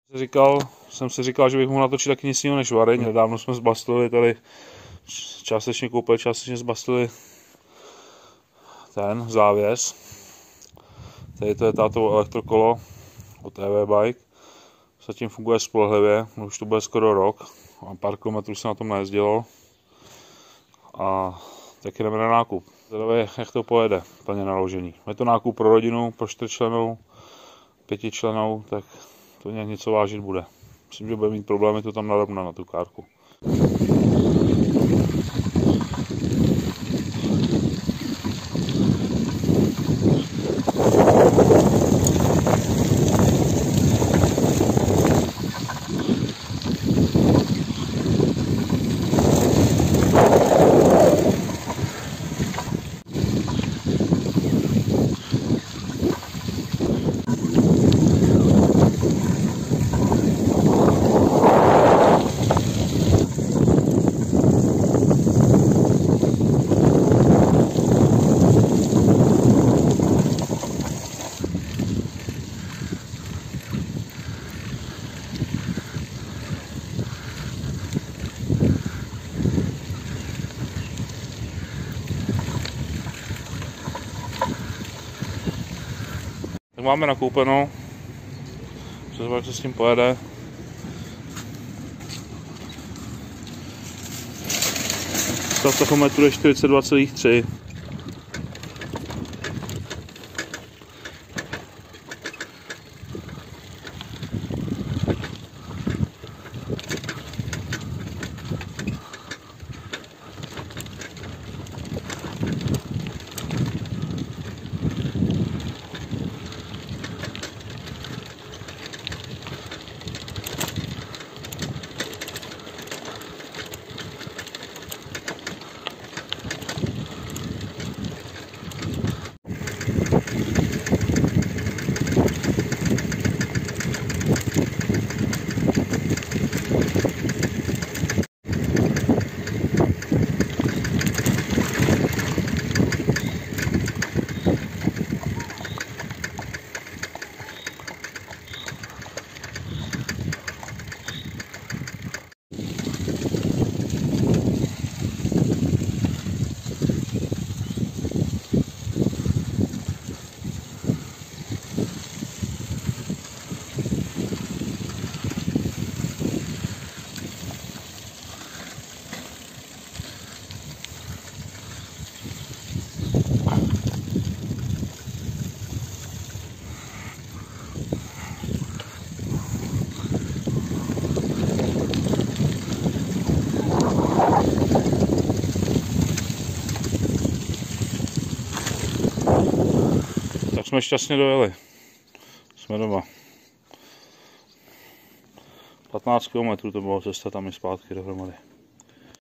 Jsem si říkal, že bych mohl natočit taky nic jiného než vareň. Nedávno jsme zbastili tady, částečně koupili, částečně zbastili ten závěs. Tady to je tátovo elektrokolo od EV Bike. Zatím funguje spolehlivě, už to bude skoro rok. A pár kilometrů se na tom najezdilo. A tak jdeme na nákup. Zvědavě, jak to pojede, plně naložený. Je to nákup pro rodinu, pro 4člennou, 5člennou, tak to nějak něco vážit bude. Myslím, že bude mít problémy to tam narovnat na tu kárku. Tak máme nakoupeno, jak se s tím pojede. Stav tachometru je 42,3. Jsme šťastně dojeli. Jsme doma. 15 km to bylo cesta tam i zpátky dohromady.